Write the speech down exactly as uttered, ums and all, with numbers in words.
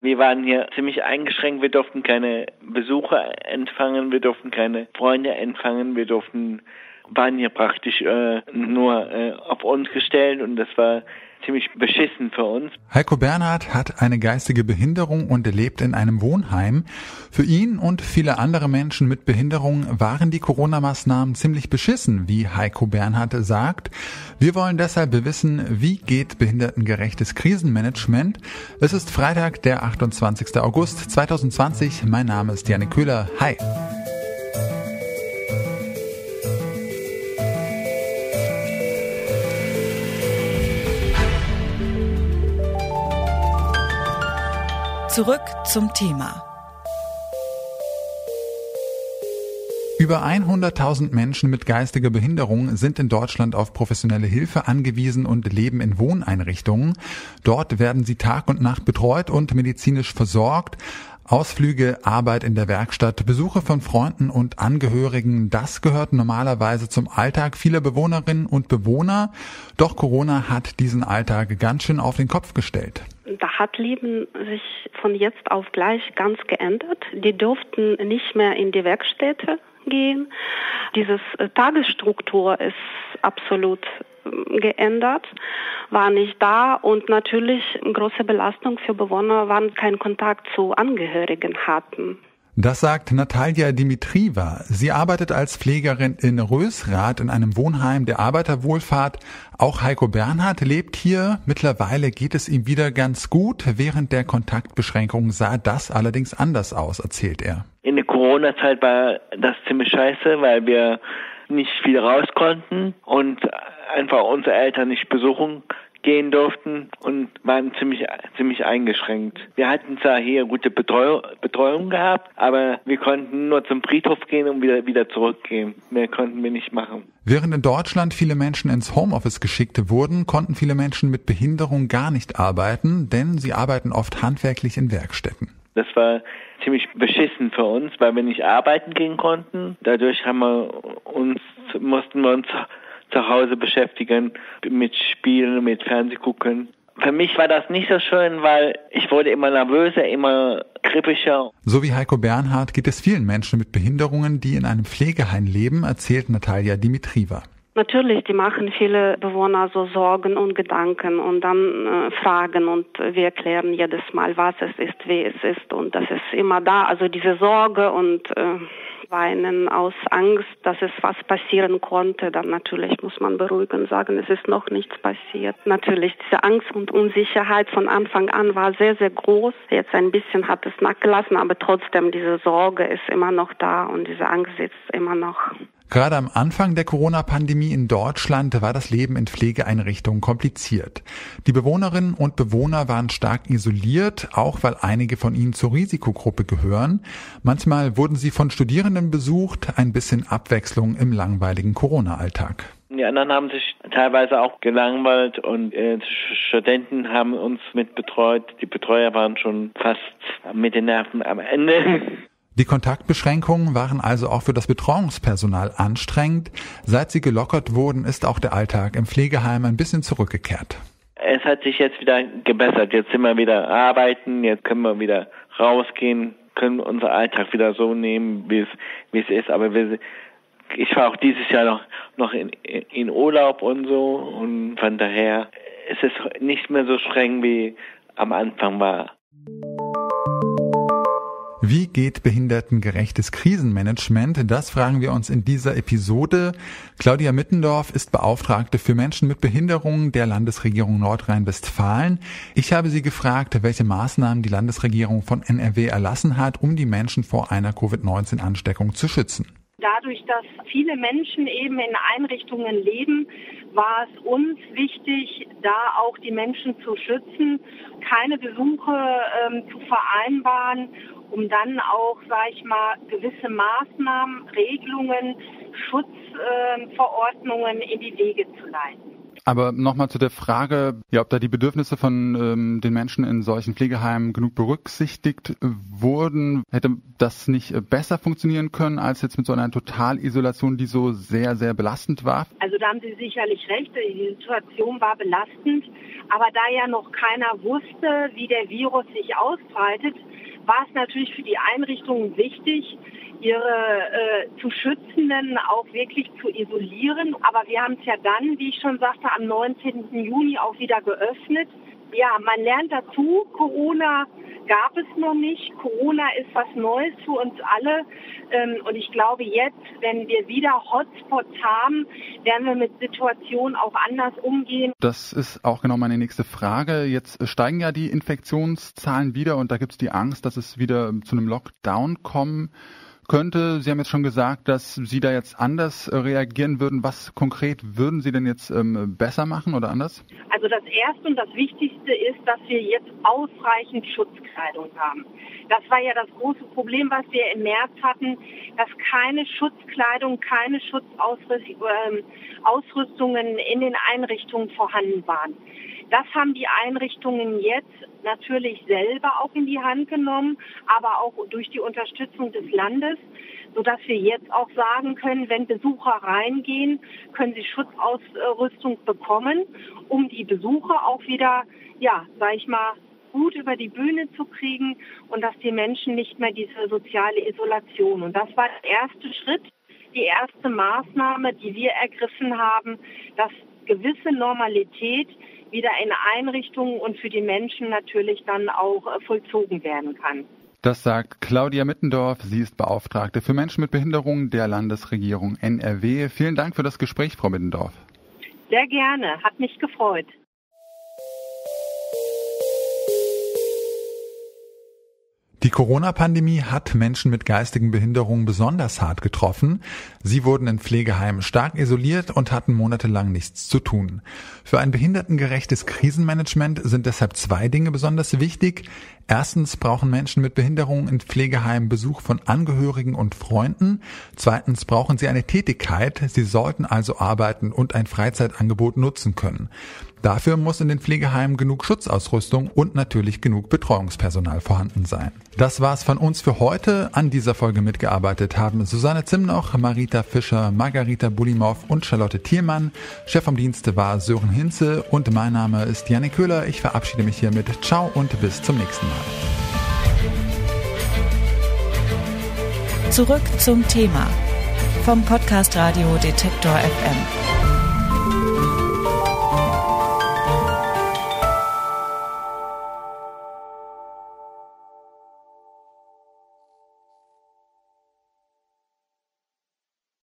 Wir waren hier ziemlich eingeschränkt, wir durften keine Besucher empfangen, wir durften keine Freunde empfangen, wir durften, waren hier praktisch äh, nur äh, auf uns gestellt und das war ziemlich beschissen für uns. Heiko Bernhard hat eine geistige Behinderung und lebt in einem Wohnheim. Für ihn und viele andere Menschen mit Behinderung waren die Corona-Maßnahmen ziemlich beschissen, wie Heiko Bernhard sagt. Wir wollen deshalb wissen, wie geht behindertengerechtes Krisenmanagement? Es ist Freitag, der achtundzwanzigster August zweitausendzwanzig. Mein Name ist Janne Köhler. Hi. Zurück zum Thema. Über hunderttausend Menschen mit geistiger Behinderung sind in Deutschland auf professionelle Hilfe angewiesen und leben in Wohneinrichtungen. Dort werden sie Tag und Nacht betreut und medizinisch versorgt. Ausflüge, Arbeit in der Werkstatt, Besuche von Freunden und Angehörigen, das gehört normalerweise zum Alltag vieler Bewohnerinnen und Bewohner. Doch Corona hat diesen Alltag ganz schön auf den Kopf gestellt. Da hat Leben sich von jetzt auf gleich ganz geändert. Die durften nicht mehr in die Werkstätte gehen. Dieses äh, Tagesstruktur ist absolut äh, geändert, war nicht da und natürlich eine große Belastung für Bewohner, wann keinen Kontakt zu Angehörigen hatten. Das sagt Natalia Dimitrieva. Sie arbeitet als Pflegerin in Rösrath in einem Wohnheim der Arbeiterwohlfahrt. Auch Heiko Bernhard lebt hier. Mittlerweile geht es ihm wieder ganz gut. Während der Kontaktbeschränkungen sah das allerdings anders aus, erzählt er. In der Corona-Zeit war das ziemlich scheiße, weil wir nicht viel raus konnten und einfach unsere Eltern nicht besuchen gehen durften und waren ziemlich ziemlich eingeschränkt. Wir hatten zwar hier gute Betreuung, Betreuung gehabt, aber wir konnten nur zum Friedhof gehen und wieder wieder zurückgehen. Mehr konnten wir nicht machen. Während in Deutschland viele Menschen ins Homeoffice geschickt wurden, konnten viele Menschen mit Behinderung gar nicht arbeiten, denn sie arbeiten oft handwerklich in Werkstätten. Das war ziemlich beschissen für uns, weil wir nicht arbeiten gehen konnten. Dadurch haben wir uns mussten wir uns zu Hause beschäftigen, mit Spielen, mit Fernsehgucken. Für mich war das nicht so schön, weil ich wurde immer nervöser, immer kribbiger. So wie Heiko Bernhard geht es vielen Menschen mit Behinderungen, die in einem Pflegeheim leben, erzählt Natalia Dimitrieva. Natürlich, die machen viele Bewohner so Sorgen und Gedanken und dann äh, Fragen und wir erklären jedes Mal, was es ist, wie es ist und das ist immer da. Also diese Sorge und äh, Weinen aus Angst, dass es was passieren konnte, dann natürlich muss man beruhigen, sagen, es ist noch nichts passiert. Natürlich, diese Angst und Unsicherheit von Anfang an war sehr, sehr groß. Jetzt ein bisschen hat es nachgelassen, aber trotzdem, diese Sorge ist immer noch da und diese Angst sitzt immer noch. Gerade am Anfang der Corona-Pandemie in Deutschland war das Leben in Pflegeeinrichtungen kompliziert. Die Bewohnerinnen und Bewohner waren stark isoliert, auch weil einige von ihnen zur Risikogruppe gehören. Manchmal wurden sie von Studierenden besucht, ein bisschen Abwechslung im langweiligen Corona-Alltag. Die anderen haben sich teilweise auch gelangweilt und äh, Studenten haben uns mit betreut. Die Betreuer waren schon fast mit den Nerven am Ende. Die Kontaktbeschränkungen waren also auch für das Betreuungspersonal anstrengend. Seit sie gelockert wurden, ist auch der Alltag im Pflegeheim ein bisschen zurückgekehrt. Es hat sich jetzt wieder gebessert. Jetzt sind wir wieder arbeiten, jetzt können wir wieder rausgehen, können unseren Alltag wieder so nehmen, wie es wie es ist. Aber wir, ich war auch dieses Jahr noch noch in, in Urlaub und so und von daher ist es nicht mehr so streng wie am Anfang war. Wie geht behindertengerechtes Krisenmanagement? Das fragen wir uns in dieser Episode. Claudia Mittendorf ist Beauftragte für Menschen mit Behinderungen der Landesregierung Nordrhein-Westfalen. Ich habe sie gefragt, welche Maßnahmen die Landesregierung von N R W erlassen hat, um die Menschen vor einer Covid neunzehn Ansteckung zu schützen. Dadurch, dass viele Menschen eben in Einrichtungen leben, war es uns wichtig, da auch die Menschen zu schützen, keine Besuche ähm, zu vereinbaren, um dann auch, sag ich mal, gewisse Maßnahmen, Regelungen, Schutzverordnungen äh, in die Wege zu leiten. Aber nochmal zu der Frage, ja, ob da die Bedürfnisse von ähm, den Menschen in solchen Pflegeheimen genug berücksichtigt wurden. Hätte das nicht besser funktionieren können als jetzt mit so einer Totalisolation, die so sehr, sehr belastend war? Also da haben Sie sicherlich recht, die Situation war belastend. Aber da ja noch keiner wusste, wie der Virus sich ausbreitet, war es natürlich für die Einrichtungen wichtig, ihre äh, zu Schützenden auch wirklich zu isolieren. Aber wir haben es ja dann, wie ich schon sagte, am neunzehnten Juni auch wieder geöffnet. Ja, man lernt dazu. Corona gab es noch nicht. Corona ist was Neues für uns alle. Ähm, und ich glaube jetzt, wenn wir wieder Hotspots haben, werden wir mit Situationen auch anders umgehen. Das ist auch genau meine nächste Frage. Jetzt steigen ja die Infektionszahlen wieder und da gibt es die Angst, dass es wieder zu einem Lockdown kommen könnte. Sie haben jetzt schon gesagt, dass Sie da jetzt anders reagieren würden. Was konkret würden Sie denn jetzt ähm, besser machen oder anders? Also das Erste und das Wichtigste ist, dass wir jetzt ausreichend Schutzkleidung haben. Das war ja das große Problem, was wir im März hatten, dass keine Schutzkleidung, keine Schutzausrüstungen in den Einrichtungen vorhanden waren. Das haben die Einrichtungen jetzt natürlich selber auch in die Hand genommen, aber auch durch die Unterstützung des Landes, sodass wir jetzt auch sagen können, wenn Besucher reingehen, können sie Schutzausrüstung bekommen, um die Besucher auch wieder, ja, sag ich mal, gut über die Bühne zu kriegen und dass die Menschen nicht mehr diese soziale Isolation. Und das war der erste Schritt, die erste Maßnahme, die wir ergriffen haben, dass gewisse Normalität wieder in Einrichtungen und für die Menschen natürlich dann auch vollzogen werden kann. Das sagt Claudia Mittendorf. Sie ist Beauftragte für Menschen mit Behinderung der Landesregierung N R W. Vielen Dank für das Gespräch, Frau Mittendorf. Sehr gerne, hat mich gefreut. Die Corona-Pandemie hat Menschen mit geistigen Behinderungen besonders hart getroffen. Sie wurden in Pflegeheimen stark isoliert und hatten monatelang nichts zu tun. Für ein behindertengerechtes Krisenmanagement sind deshalb zwei Dinge besonders wichtig. Erstens brauchen Menschen mit Behinderungen in Pflegeheimen Besuch von Angehörigen und Freunden. Zweitens brauchen sie eine Tätigkeit. Sie sollten also arbeiten und ein Freizeitangebot nutzen können. Dafür muss in den Pflegeheimen genug Schutzausrüstung und natürlich genug Betreuungspersonal vorhanden sein. Das war's von uns für heute. An dieser Folge mitgearbeitet haben Susanne Zimnoch, Marita Fischer, Margarita Bulimow und Charlotte Thielmann. Chef vom Dienste war Sören Hinze und mein Name ist Jannik Köhler. Ich verabschiede mich hiermit. Ciao und bis zum nächsten Mal. Zurück zum Thema vom Podcast Radio Detektor F M.